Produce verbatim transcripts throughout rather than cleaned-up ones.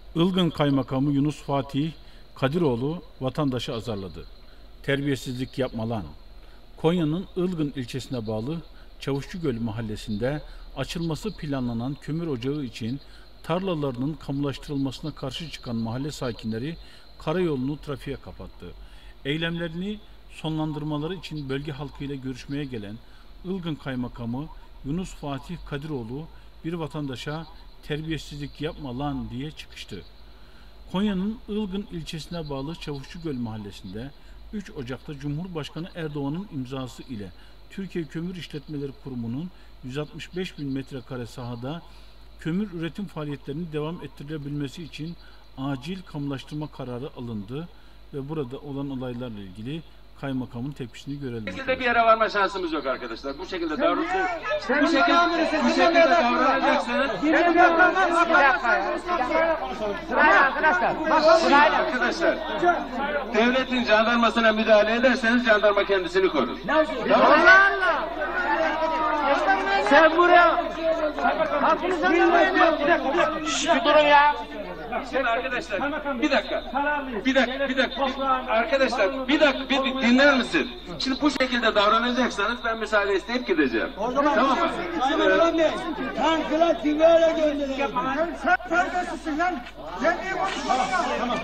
Ilgın Kaymakamı Yunus Fatih Kadiroğlu vatandaşı azarladı. Terbiyesizlik yapma lan. Konya'nın Ilgın ilçesine bağlı Çavuşçugöl mahallesinde açılması planlanan kömür ocağı için tarlalarının kamulaştırılmasına karşı çıkan mahalle sakinleri karayolunu trafiğe kapattı. Eylemlerini sonlandırmaları için bölge halkıyla görüşmeye gelen Ilgın Kaymakamı Yunus Fatih Kadiroğlu bir vatandaşa terbiyesizlik yapma lan diye çıkıştı. Konya'nın Ilgın ilçesine bağlı Çavuşçugöl mahallesinde üç Ocak'ta Cumhurbaşkanı Erdoğan'ın imzası ile Türkiye Kömür İşletmeleri Kurumu'nun yüz altmış beş bin metrekare sahada kömür üretim faaliyetlerinin devam ettirilebilmesi için acil kamulaştırma kararı alındı ve burada olan olaylarla ilgili kaymakamın tepkisini görelim. Bu şekilde bir yere varma şansımız yok arkadaşlar. Bu şekilde davranacak. Bu şekilde bu şekilde davranacaksınız. Arkadaşlar. Arkadaşlar. Devletin jandarmasına müdahale ederseniz jandarma kendisini korur. Tamam. Sen buraya bir durun ya. Şimdi arkadaşlar bir dakika. Bir dakika, bir dakika. Arkadaşlar bir dakika bir, bir dinler misin? Şimdi bu şekilde davranacaksanız ben müsaade isteyip gideceğim. O zaman tamam mı? Sayın Bey, tankla tigara gönderelim. Sen terbiyesizsin lan. Sen niye konuşuyorsun?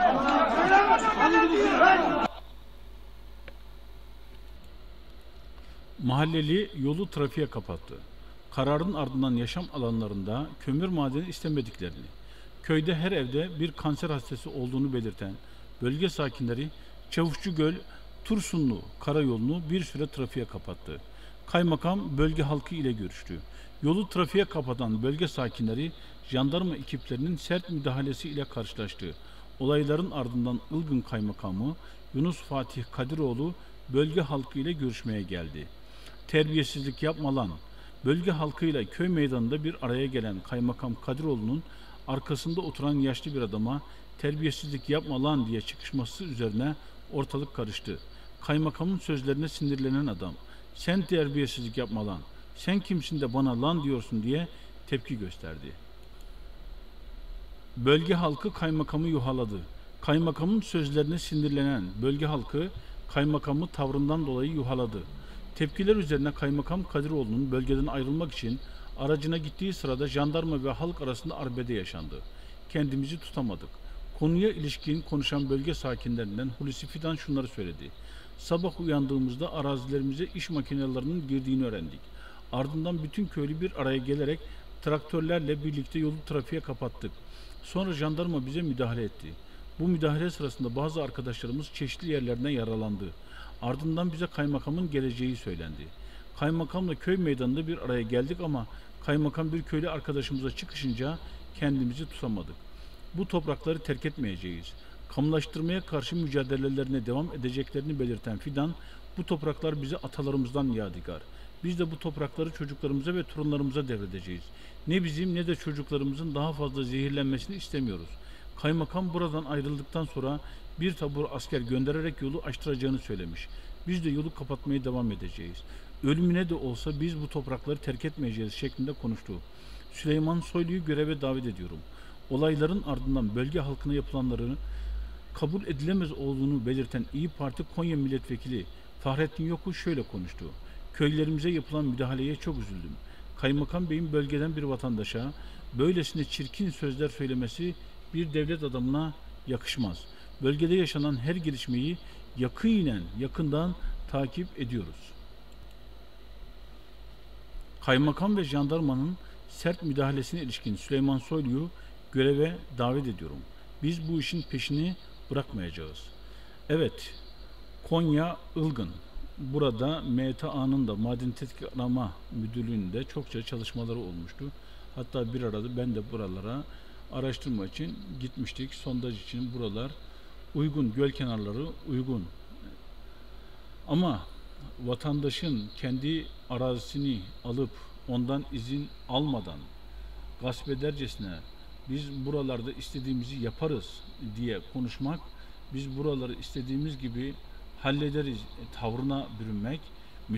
Mahalleli yolu trafiğe kapattı. Kararın ardından yaşam alanlarında kömür madeni istemediklerini, köyde her evde bir kanser hastası olduğunu belirten bölge sakinleri Çavuşçugöl Tursunlu karayolunu bir süre trafiğe kapattı. Kaymakam bölge halkı ile görüştü. Yolu trafiğe kapatan bölge sakinleri jandarma ekiplerinin sert müdahalesi ile karşılaştı. Olayların ardından Ilgın Kaymakamı Yunus Fatih Kadiroğlu bölge halkı ile görüşmeye geldi. Terbiyesizlik yapma lan. Bölge halkıyla köy meydanında bir araya gelen Kaymakam Kadiroğlu'nun arkasında oturan yaşlı bir adama terbiyesizlik yapma lan diye çıkışması üzerine ortalık karıştı. Kaymakamın sözlerine sinirlenen adam, sen terbiyesizlik yapma lan, sen kimsin de bana lan diyorsun diye tepki gösterdi. Bölge halkı kaymakamı yuhaladı. Kaymakamın sözlerine sinirlenen bölge halkı kaymakamı tavrından dolayı yuhaladı. Tepkiler üzerine Kaymakam Kadiroğlu'nun bölgeden ayrılmak için aracına gittiği sırada jandarma ve halk arasında arbede yaşandı. Kendimizi tutamadık. Konuya ilişkin konuşan bölge sakinlerinden Hulusi Fidan şunları söyledi. Sabah uyandığımızda arazilerimize iş makinelerinin girdiğini öğrendik. Ardından bütün köylü bir araya gelerek traktörlerle birlikte yolu trafiğe kapattık. Sonra jandarma bize müdahale etti. Bu müdahale sırasında bazı arkadaşlarımız çeşitli yerlerine yaralandı. Ardından bize kaymakamın geleceği söylendi. Kaymakamla köy meydanında bir araya geldik ama kaymakam bir köylü arkadaşımıza çıkışınca kendimizi tutamadık. Bu toprakları terk etmeyeceğiz. Kamulaştırmaya karşı mücadelelerine devam edeceklerini belirten Fidan, bu topraklar bize atalarımızdan yadigar. Biz de bu toprakları çocuklarımıza ve torunlarımıza devredeceğiz. Ne bizim ne de çocuklarımızın daha fazla zehirlenmesini istemiyoruz. Kaymakam buradan ayrıldıktan sonra bir tabur asker göndererek yolu açtıracağını söylemiş. Biz de yolu kapatmaya devam edeceğiz. Ölümüne de olsa biz bu toprakları terk etmeyeceğiz şeklinde konuştu. Süleyman Soylu'yu göreve davet ediyorum. Olayların ardından bölge halkına yapılanların kabul edilemez olduğunu belirten İyi Parti Konya Milletvekili Fahrettin Yokuş şöyle konuştu. Köylerimize yapılan müdahaleye çok üzüldüm. Kaymakam Bey'in bölgeden bir vatandaşa böylesine çirkin sözler söylemesi bir devlet adamına yakışmaz. Bölgede yaşanan her gelişmeyi yakinen, yakından takip ediyoruz. Kaymakam ve jandarmanın sert müdahalesine ilişkin Süleyman Soylu'yu göreve davet ediyorum. Biz bu işin peşini bırakmayacağız. Evet, Konya Ilgın. Burada M T A'nın da Maden Tetkik Arama Müdürlüğü'nde çokça çalışmaları olmuştu. Hatta bir arada ben de buralara araştırma için gitmiştik. Sondaj için buralar uygun, göl kenarları uygun. Ama vatandaşın kendi arazisini alıp ondan izin almadan gasp edercesine biz buralarda istediğimizi yaparız diye konuşmak, biz buraları istediğimiz gibi hallederiz tavrına bürünmek,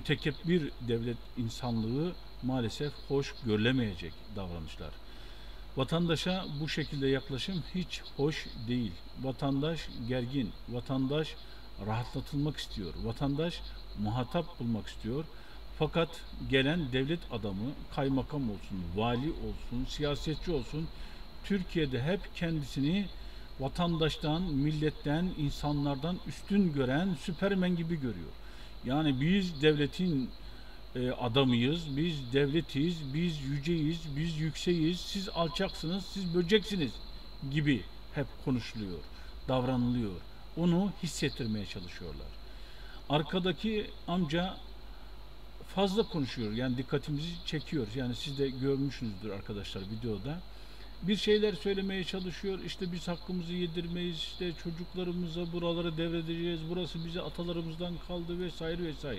mütekebbir devlet insanlığı maalesef hoş görülemeyecek davranışlar. Vatandaşa bu şekilde yaklaşım hiç hoş değil. Vatandaş gergin, vatandaş rahatlatılmak istiyor, vatandaş muhatap bulmak istiyor. Fakat gelen devlet adamı, kaymakam olsun, vali olsun, siyasetçi olsun, Türkiye'de hep kendisini vatandaştan, milletten, insanlardan üstün gören Süpermen gibi görüyor. Yani biz devletin e, adamıyız, biz devletiz, biz yüceyiz, biz yükseğiz, siz alçaksınız, siz böceksiniz gibi hep konuşuluyor, davranılıyor. Onu hissettirmeye çalışıyorlar. Arkadaki amca fazla konuşuyor, yani dikkatimizi çekiyor. Yani siz de görmüşsünüzdür arkadaşlar videoda. Bir şeyler söylemeye çalışıyor. İşte biz hakkımızı yedirmeyiz, işte çocuklarımıza buraları devredeceğiz, burası bize atalarımızdan kaldı vesaire vesaire.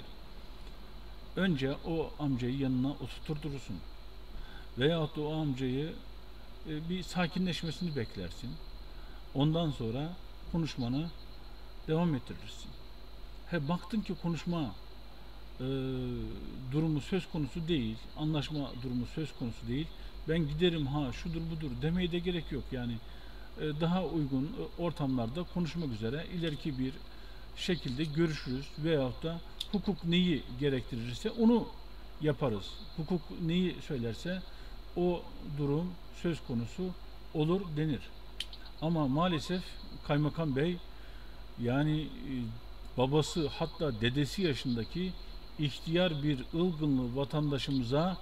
Önce o amcayı yanına oturtursun. Veyahut da o amcayı e, bir sakinleşmesini beklersin. Ondan sonra konuşmanı devam ettirirsin. He, baktın ki konuşma e, durumu söz konusu değil, anlaşma durumu söz konusu değil. Ben giderim, ha şudur budur demeye de gerek yok. Yani e, daha uygun ortamlarda konuşmak üzere ileriki bir şekilde görüşürüz veyahut da hukuk neyi gerektirirse onu yaparız. Hukuk neyi söylerse o durum söz konusu olur denir. Ama maalesef Kaymakam Bey, yani e, babası hatta dedesi yaşındaki ihtiyar bir ılgınlı vatandaşımıza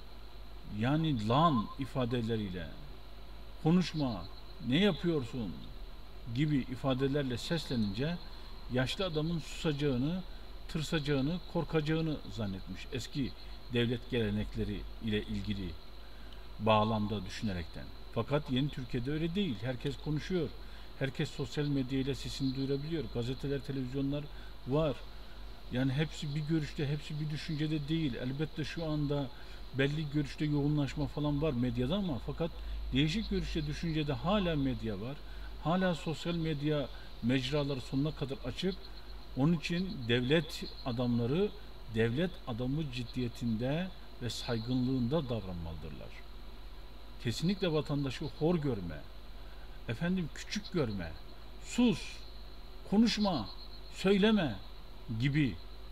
yani lan ifadeleriyle konuşma, ne yapıyorsun gibi ifadelerle seslenince yaşlı adamın susacağını, tırsacağını, korkacağını zannetmiş. Eski devlet gelenekleri ile ilgili bağlamda düşünerekten. Fakat yeni Türkiye'de öyle değil. Herkes konuşuyor. Herkes sosyal medyayla sesini duyurabiliyor. Gazeteler, televizyonlar var. Yani hepsi bir görüşte, hepsi bir düşüncede değil. Elbette şu anda belli görüşte yoğunlaşma falan var medyada ama fakat değişik görüşte, düşüncede hala medya var. Hala sosyal medya mecraları sonuna kadar açık. Onun için devlet adamları devlet adamı ciddiyetinde ve saygınlığında davranmalıdırlar. Kesinlikle vatandaşı hor görme, efendim küçük görme, sus, konuşma, söyleme gibi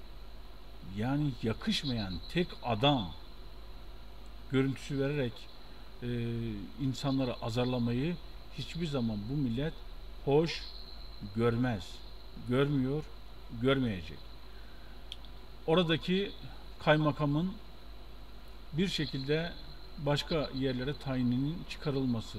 yani yakışmayan tek adam görüntüsü vererek e, insanları azarlamayı hiçbir zaman bu millet hoş görmez. Görmüyor, görmeyecek. Oradaki kaymakamın bir şekilde başka yerlere tayininin çıkarılması,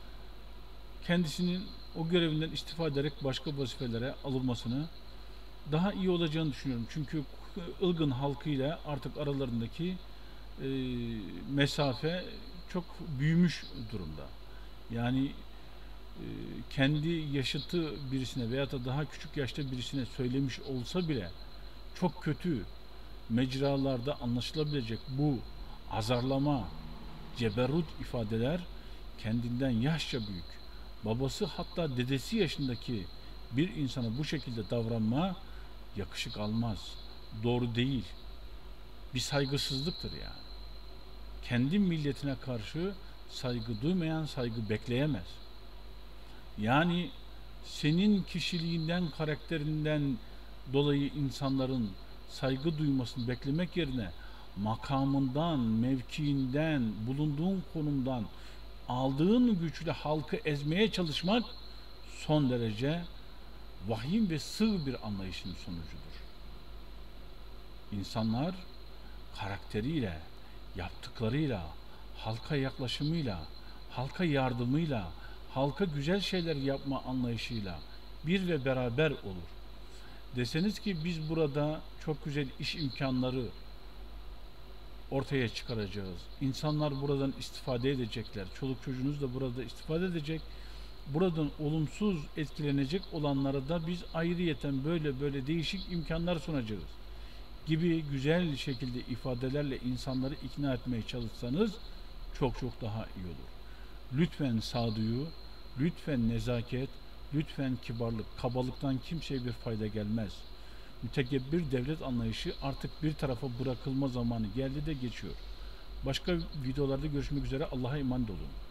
kendisinin o görevinden istifa ederek başka vazifelere alınmasını daha iyi olacağını düşünüyorum. Çünkü ılgın halkıyla artık aralarındaki e, mesafe çok büyümüş durumda. Yani e, kendi yaşıtı birisine veya da daha küçük yaşta birisine söylemiş olsa bile çok kötü mecralarda anlaşılabilecek bu azarlama, ceberrut ifadeler kendinden yaşça büyük, babası hatta dedesi yaşındaki bir insana bu şekilde davranma yakışık almaz. Doğru değil. Bir saygısızlıktır yani. Kendi milletine karşı saygı duymayan saygı bekleyemez. Yani senin kişiliğinden, karakterinden dolayı insanların saygı duymasını beklemek yerine makamından, mevkiinden, bulunduğun konumdan aldığın güçle halkı ezmeye çalışmak son derece vahim ve sığ bir anlayışın sonucudur. İnsanlar karakteriyle, yaptıklarıyla, halka yaklaşımıyla, halka yardımıyla, halka güzel şeyler yapma anlayışıyla bir ve beraber olur. Deseniz ki biz burada çok güzel iş imkanları ortaya çıkaracağız. İnsanlar buradan istifade edecekler. Çoluk çocuğunuz da burada istifade edecek. Buradan olumsuz etkilenecek olanlara da biz ayrıyeten böyle böyle değişik imkanlar sunacağız gibi güzel şekilde ifadelerle insanları ikna etmeye çalışsanız çok çok daha iyi olur. Lütfen sağduyu, lütfen nezaket, lütfen kibarlık, kabalıktan kimseye bir fayda gelmez. Mütekebbir devlet anlayışı artık bir tarafa bırakılma zamanı geldi de geçiyor. Başka videolarda görüşmek üzere. Allah'a emanet olun.